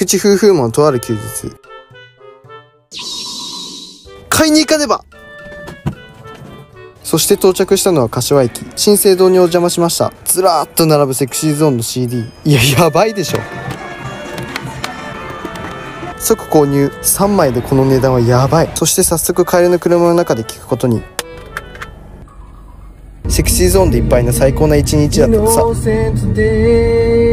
菊池夫婦もとある休日。買いに行かねば。そして到着したのは柏駅。新生堂にお邪魔しました。ずらーっと並ぶセクシーゾーンの CD。いや、やばいでしょ。即購入。3枚でこの値段はやばい。そして早速帰りの車の中で聞くことに。セクシーゾーンでいっぱいな最高な一日だったとさ。